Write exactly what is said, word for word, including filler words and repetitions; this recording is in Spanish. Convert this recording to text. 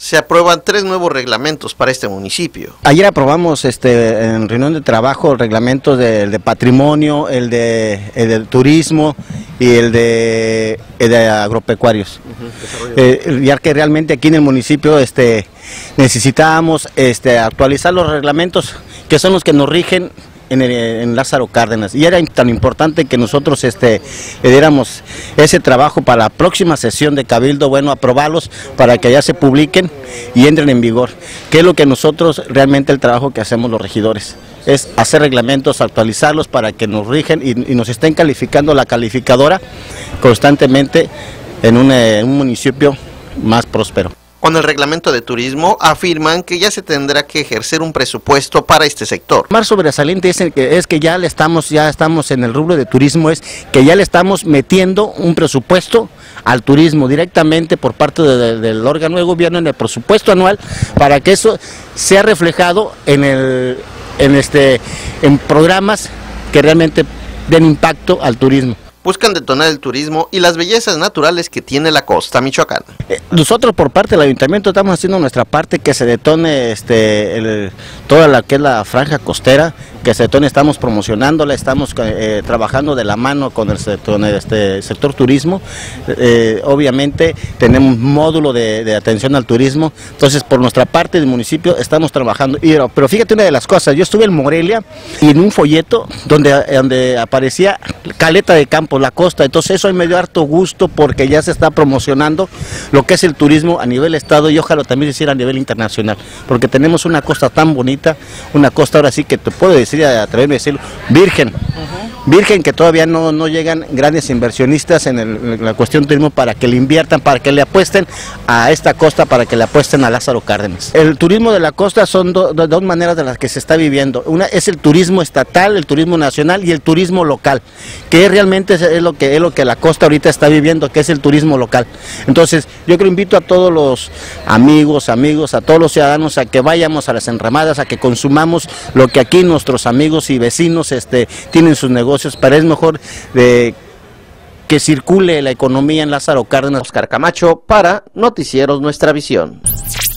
Se aprueban tres nuevos reglamentos para este municipio. Ayer aprobamos este, en reunión de trabajo el reglamento de, el de patrimonio, el de, el de turismo y el de, el de agropecuarios. Uh-huh. eh, ya que realmente aquí en el municipio este, necesitábamos este, actualizar los reglamentos que son los que nos rigen En, el, en Lázaro Cárdenas, y era tan importante que nosotros este, le diéramos ese trabajo para la próxima sesión de Cabildo, bueno, aprobarlos para que ya se publiquen y entren en vigor, que es lo que nosotros realmente el trabajo que hacemos los regidores, es hacer reglamentos, actualizarlos para que nos rigen y, y nos estén calificando la calificadora constantemente en un, en un municipio más próspero. Con el reglamento de turismo afirman que ya se tendrá que ejercer un presupuesto para este sector. Más sobresaliente es, el que, es que ya le estamos, ya estamos en el rubro de turismo, es que ya le estamos metiendo un presupuesto al turismo directamente por parte de, de, del órgano de gobierno en el presupuesto anual, para que eso sea reflejado en, el, en, este, en programas que realmente den impacto al turismo. Buscan detonar el turismo y las bellezas naturales que tiene la costa michoacana. Nosotros por parte del ayuntamiento estamos haciendo nuestra parte, que se detone este, el, toda la que es la franja costera, que se detone, estamos promocionándola, estamos eh, trabajando de la mano con el sector, con el, este, sector turismo. Eh, obviamente tenemos un módulo de, de atención al turismo, entonces por nuestra parte del municipio estamos trabajando. Y, pero fíjate una de las cosas, yo estuve en Morelia y en un folleto donde, donde aparecía Caleta de Campo, la costa, entonces eso me dio harto gusto porque ya se está promocionando lo que es el turismo a nivel estado y ojalá también se hiciera a nivel internacional, porque tenemos una costa tan bonita, una costa ahora sí que te puedo decir, atreverme a decirlo, virgen, uh-huh. virgen, que todavía no, no llegan grandes inversionistas en, el, en la cuestión turismo para que le inviertan, para que le apuesten a esta costa, para que le apuesten a Lázaro Cárdenas. El turismo de la costa son do, do, dos maneras de las que se está viviendo, una es el turismo estatal, el turismo nacional y el turismo local, que realmente es, es, lo, que, es lo que la costa ahorita está viviendo, que es el turismo local. Entonces yo creo invito a todos los amigos, amigos, a todos los ciudadanos a que vayamos a las enramadas, a que consumamos lo que aquí nuestros amigos y vecinos este, tienen sus negocios, pero es mejor de que circule la economía en Lázaro Cárdenas. Oscar Camacho para Noticieros Nuestra Visión.